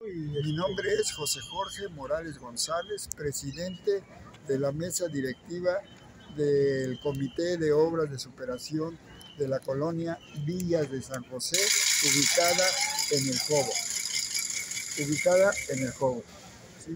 Mi nombre es José Jorge Morales González, presidente de la mesa directiva del Comité de Obras de Superación de la colonia Villas de San José, ubicada en el Jobo. ¿Sí?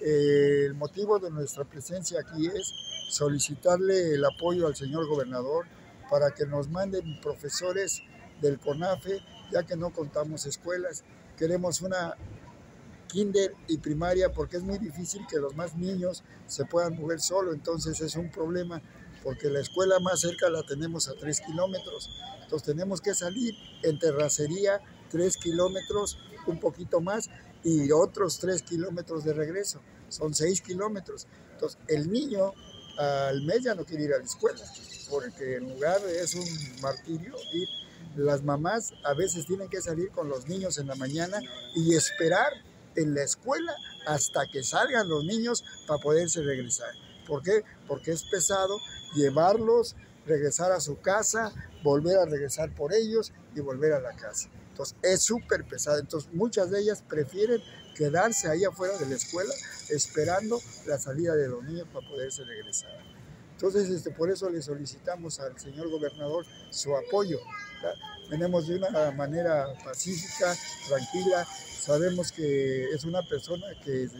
El motivo de nuestra presencia aquí es solicitarle el apoyo al señor gobernador para que nos manden profesores del CONAFE, ya que no contamos escuelas. Queremos una kinder y primaria porque es muy difícil que los más niños se puedan mover solo, entonces es un problema porque la escuela más cerca la tenemos a 3 kilómetros, entonces tenemos que salir en terracería 3 kilómetros, un poquito más, y otros 3 kilómetros de regreso, son 6 kilómetros, entonces el niño al mes ya no quiere ir a la escuela, porque en lugar es un martirio ir. Las mamás a veces tienen que salir con los niños en la mañana y esperar en la escuela hasta que salgan los niños para poderse regresar. ¿Por qué? Porque es pesado llevarlos, regresar a su casa, volver a regresar por ellos y volver a la casa. Entonces es súper pesado. Entonces muchas de ellas prefieren quedarse ahí afuera de la escuela esperando la salida de los niños para poderse regresar. Entonces por eso le solicitamos al señor gobernador su apoyo. Venimos de una manera pacífica, tranquila. Sabemos que es una persona que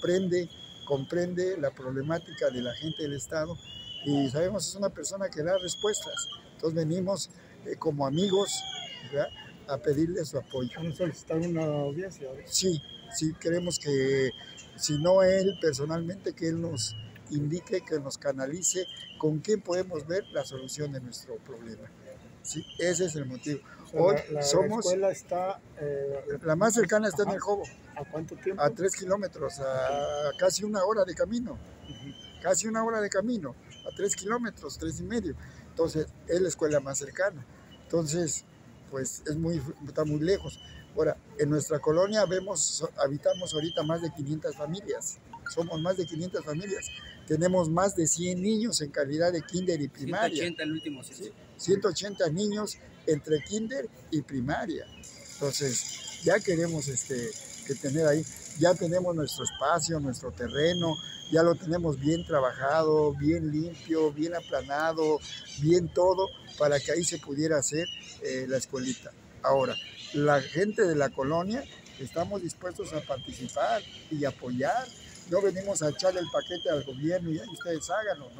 comprende la problemática de la gente del Estado y sabemos que es una persona que da respuestas. Entonces venimos como amigos, ¿verdad?, a pedirle su apoyo. ¿Van a solicitar una audiencia? Sí, queremos que, si no él personalmente, que él nos indique, que nos canalice con quién podemos ver la solución de nuestro problema. Sí, ese es el motivo. O sea, hoy la somos... escuela está... la más cercana está en el Jobo. ¿A cuánto tiempo? A 3 kilómetros, a casi 1 hora de camino. Casi 1 hora de camino, a 3 kilómetros, 3 y medio. Entonces, es la escuela más cercana. Entonces, pues está muy lejos. Ahora, en nuestra colonia habitamos ahorita más de 500 familias. Somos más de 500 familias. Tenemos más de 100 niños en calidad de kinder y primaria. 180 el último censo. ¿Sí? 180 niños entre kinder y primaria. Entonces, ya queremos que tener ahí, ya tenemos nuestro espacio, nuestro terreno, ya lo tenemos bien trabajado, bien limpio, bien aplanado, bien todo, para que ahí se pudiera hacer la escuelita. Ahora, la gente de la colonia estamos dispuestos a participar y apoyar. No venimos a echarle el paquete al gobierno y ustedes háganlo, ¿no?